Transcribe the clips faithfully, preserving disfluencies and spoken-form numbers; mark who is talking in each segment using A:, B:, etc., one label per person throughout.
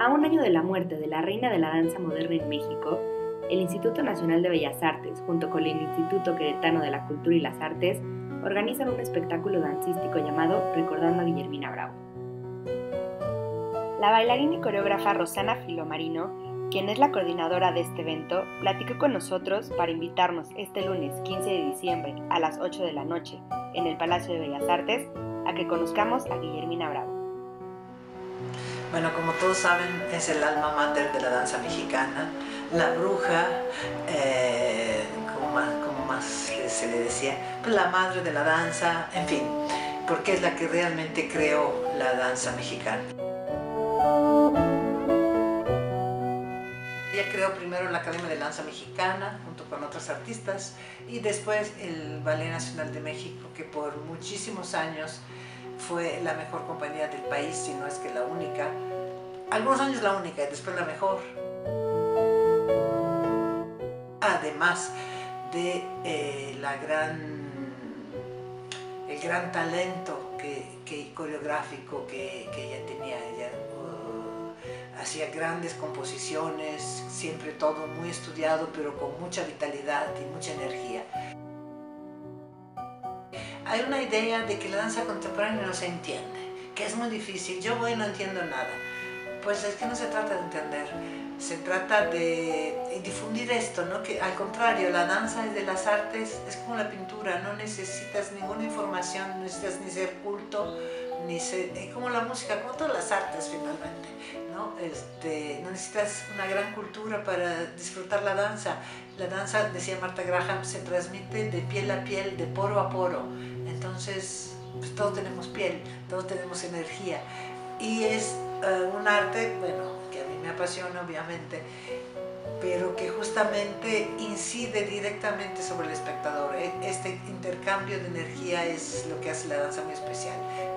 A: un año de la muerte de la reina de la danza moderna en México, el Instituto Nacional de Bellas Artes, junto con el Instituto Queretano de la Cultura y las Artes, organizan un espectáculo dancístico llamado Recordando a Guillermina Bravo. La bailarina y coreógrafa Rosana Filomarino, quien es la coordinadora de este evento, platicó con nosotros para invitarnos este lunes quince de diciembre a las ocho de la noche en el Palacio de Bellas Artes a que conozcamos a Guillermina Bravo.
B: Bueno, como todos saben, es el alma mater de la danza mexicana, la bruja, eh, como, más, como más se le decía, pues la madre de la danza, en fin, porque es la que realmente creó la danza mexicana. Ella creó primero la Academia de Danza Mexicana, junto con otros artistas, y después el Ballet Nacional de México, que por muchísimos años fue la mejor compañía del país, si no es que la única. Algunos años la única y después la mejor. Además de eh, la gran, el gran talento que, que, coreográfico que, que ella tenía. Ella uh, hacía grandes composiciones, siempre todo muy estudiado, pero con mucha vitalidad y mucha energía. Hay una idea de que la danza contemporánea no se entiende, que es muy difícil. Yo voy y no entiendo nada. Pues es que no se trata de entender, se trata de difundir esto, ¿no? Que al contrario, la danza es de las artes, es como la pintura, no necesitas ninguna información, no necesitas ni ser culto, ni ser, es como la música, como todas las artes finalmente, ¿no? Este, no necesitas una gran cultura para disfrutar la danza. La danza, decía Martha Graham, se transmite de piel a piel, de poro a poro. Entonces, pues todos tenemos piel, todos tenemos energía. Y es uh, un arte, bueno, que a mí me apasiona obviamente, pero que justamente incide directamente sobre el espectador. Este intercambio de energía es lo que hace la danza muy especial.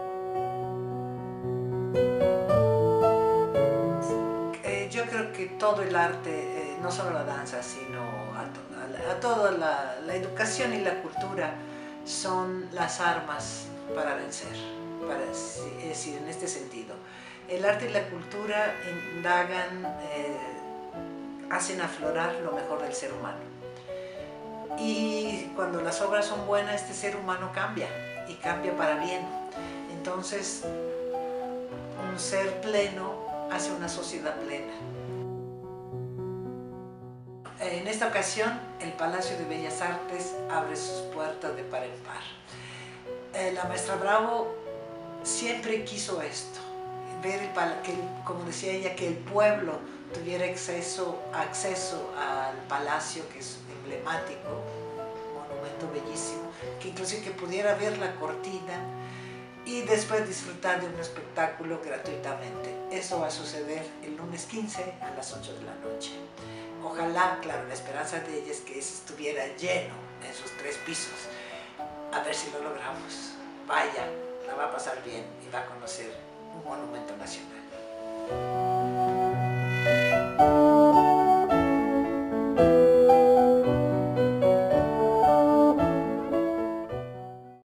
B: Eh, yo creo que todo el arte, eh, no solo la danza, sino a, to a, a toda la, la educación y la cultura, son las armas para vencer. Para, es decir, en este sentido, el arte y la cultura indagan, eh, hacen aflorar lo mejor del ser humano. Y cuando las obras son buenas, este ser humano cambia, y cambia para bien. Entonces, un ser pleno hace una sociedad plena. En esta ocasión, el Palacio de Bellas Artes abre sus puertas de par en par. Eh, la maestra Bravo siempre quiso esto, ver el, que, como decía ella, que el pueblo tuviera acceso, acceso al palacio, que es emblemático, un monumento bellísimo, que inclusive que pudiera ver la cortina y después disfrutar de un espectáculo gratuitamente. Eso va a suceder el lunes quince a las ocho de la noche. Ojalá, claro, la esperanza de ella es que estuviera lleno en sus tres pisos. A ver si lo logramos. Vaya, la va a pasar bien y va a conocer un monumento nacional.